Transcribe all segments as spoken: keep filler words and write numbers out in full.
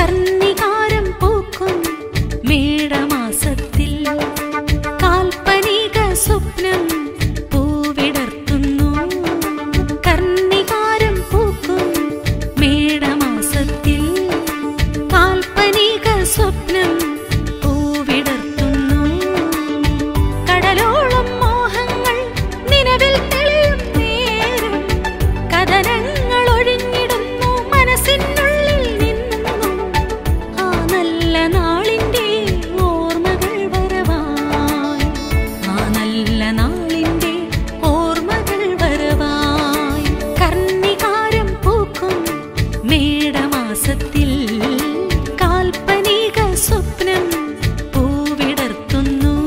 കർണികാരം പൂക്കും മേടമാസത്തിൽ കാൽപ്പനിക സ്വപ്നം പൂവിടർത്തുന്നു. കർണികാരം പൂക്കും മേടമാസത്തിൽ കാൽപ്പനിക സ്വപ്നം പൂവിടർത്തുന്നു. കടലോളം മോഹങ്ങൾ നിലവിൽ തെളിയും നേരം കഥനങ്ങൾ ഒഴിഞ്ഞിടുന്നു മനസ്സിനുള്ളിൽ നിന്നും. ആ നല്ല നാളിന്റെ ഓർമ്മകൾ വരവായി, ആ നല്ല നാളിന്റെ ഓർമ്മകൾ വരവായി. കർണികാരം പൂക്കും മേടമാസത്തിൽ കാൽപ്പനിക സ്വപ്നം പൂവിടർത്തുന്നു.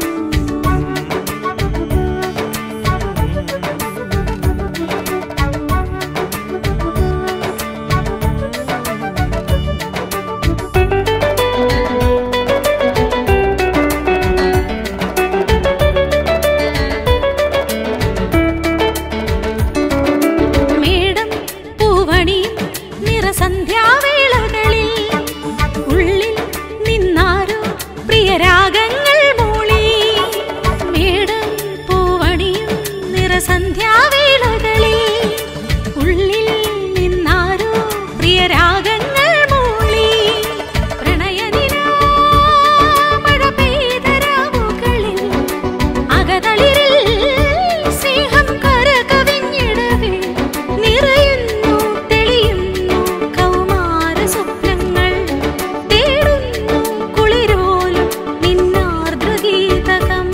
മേടം പൂവണിയും നിറസന്ധ്യാവേളകളിൽ ഉള്ളിൽ നിന്നാരോ പ്രിയരാഗങ്ങൾ മൂളി. മേടം പൂവണിയും നിറസന്ധ്യാവേളകളിൽ ഉള്ളിൽ നിന്നാരോ പ്രിയരാഗങ്ങൾ മൂളി. പ്രണയനിലാ മഴ പെയ്ത രാവുകളിൽ അകതളിരിൽ സ്നേഹം കരകവിഞ്ഞിടവേ നിറയുന്നു തെളിയുന്നു കൗമാര സ്വപ്നങ്ങൾ. തേടുന്നു കുളിരോലും നിന്നാർദ്രഗീതകം.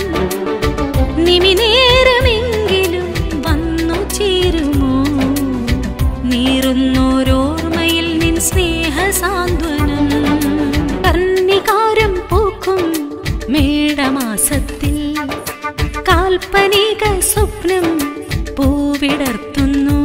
നിമിനേരമെങ്കിലും വന്നു ചേരുമോ നീറുന്നോരോർമ്മയിൽ നിൻ സ്നേഹസാന്ത്വനം. കർണികാരം പൂക്കും മേടമാസത്തിൽ കാൽപ്പനിക സ്വപ്നം പൂവിടർത്തുന്നു.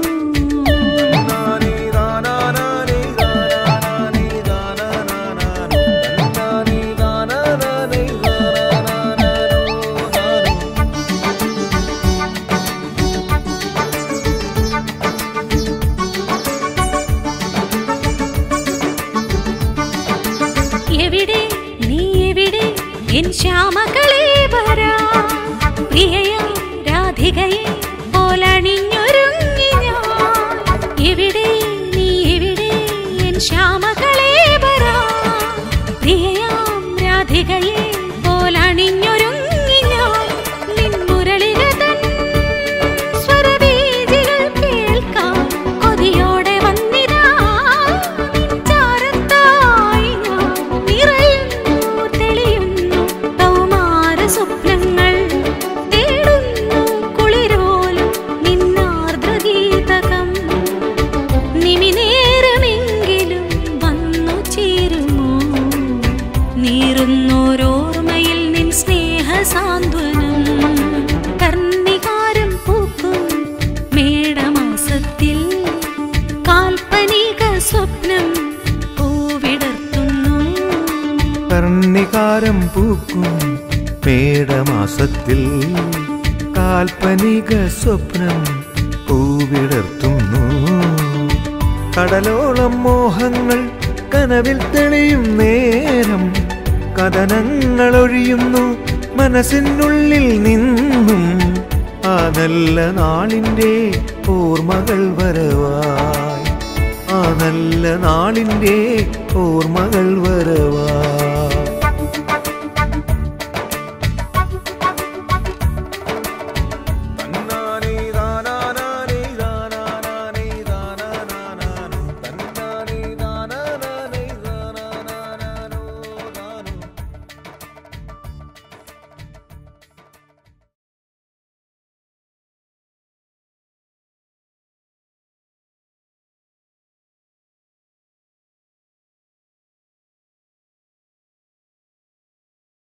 എവിടെ നീ എവിടെ എൻ ശ്യാമകളേവരാ പ്രിയയാം രാധികയെ പോലണിഞ്ഞൊരുങ്ങി ഞാൻ. എവിടെ നീ എവിടെ എൻ ശ്യാമകളേവരാ പ്രിയയാം രാധികയെ പോലണിഞ്ഞൊരുങ്ങി ഞാൻ. നിൻ മുരളികതൻ സ്വരവീചികൾ കേൾക്കാൻ കൊതിയോടെ വന്നിതാ നിൻ ചാരത്തായി ഞാൻ. നിറയുന്നു തെളിയുന്നു കൗമാര സ്വപ്നങ്ങൾ. തേടുന്നു കുളിരോലും നിന്നാർദ്രഗീതകം. നിമിനേരമെങ്കിലും വന്നു ചേരുമോ നീറുന്നോരോർമ്മയിൽ നിൻ സ്നേഹസാന്ത്വനം. കർണികാരം പൂക്കും മേടമാസത്തിൽ കാൽപ്പനിക സ്വപ്നം പൂവിടർത്തുന്നു. കർണികാരം പൂക്കും മേടമാസത്തിൽ കാൽപ്പനിക സ്വപ്നം പൂവിടർത്തുന്നു. കടലോളം മോഹങ്ങൾ കനവിൽ തെളിയും നേരം കഥനങ്ങൾ ഒഴിയുന്നു മനസ്സിനുള്ളിൽ നിന്നും. ആ നല്ല നാളിന്റെ ഓർമ്മകൾ വരവായി, ആ നല്ല നാളിന്റെ ഓർമ്മകൾ വരവായി.